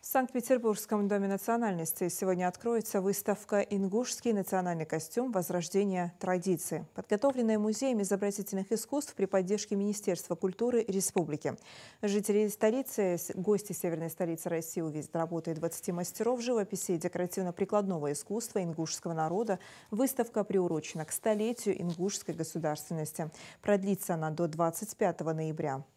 В Санкт-Петербургском доме национальности сегодня откроется выставка «Ингушский национальный костюм. Возрождение традиций», подготовленная музеем изобразительных искусств при поддержке Министерства культуры Республики. Жители столицы, гости северной столицы России увидят работы 20 мастеров живописи и декоративно-прикладного искусства ингушского народа. Выставка приурочена к столетию ингушской государственности. Продлится она до 25 ноября.